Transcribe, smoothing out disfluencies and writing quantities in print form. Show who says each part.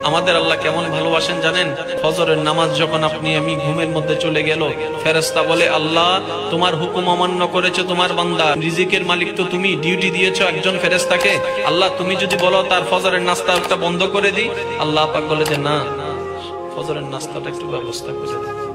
Speaker 1: আমাদের আল্লাহ কেমন ভালোবাসেন জানেন? ফজরের নামাজ যখন আপনি আমি ঘুমের মধ্যে চলে গেল, ফেরেশতা বলে আল্লাহ তোমার হুকুম অমান্য করেছে তোমার বান্দা, রিজিকের মালিক তো তুমি, ডিউটি দিয়েছো একজন ফেরেশতাকে, আল্লাহ তুমি যদি বলো তার ফজরের নাস্তাটা বন্ধ করে দিই, আল্লাহ পাক বলে যে না, ফজরের নাস্তাটা একটু ব্যবস্থা করে দেন।